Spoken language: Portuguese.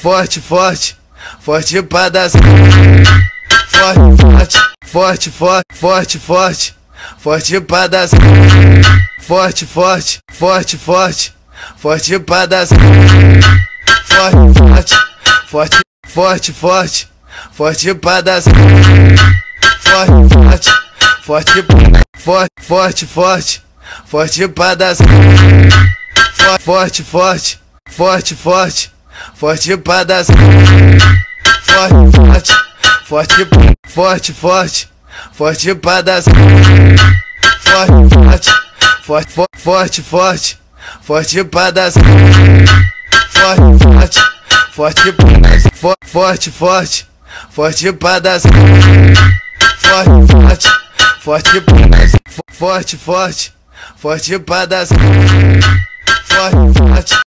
forte, forte, forte pra dar forte, forte, forte, forte, forte, forte pra dar forte, forte, forte, forte, forte pra dar forte, forte, forte, forte, forte pra dar forte, forte, forte, forte, forte pra dar forte, forte, forte, forte, forte pra dar forte, forte, forte, forte, forte pra dar forte, forte, forte, forte pra dar forte, forte, forte, forte, forte pra dar forte, forte, forte, forte, forte pra dar forte.